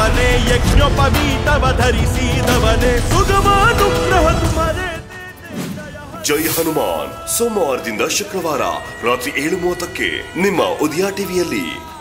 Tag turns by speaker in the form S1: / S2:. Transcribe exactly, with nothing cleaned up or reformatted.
S1: ಧರಿಸಿದವನೇ ಯಜ್ಞೋಪವೀತವ ಧರಿಸಿದವನೇ ಸುಗಮಾನುಗ್ರಹ ತುಮರೇ.
S2: ಜೈ ಹನುಮಾನ್ ಸೋಮವಾರದಿಂದ ಶುಕ್ರವಾರ ರಾತ್ರಿ ಏಳು ಮೂವತ್ತಕ್ಕೆ ನಿಮ್ಮ ಉದಯ ಟಿವಿಯಲ್ಲಿ.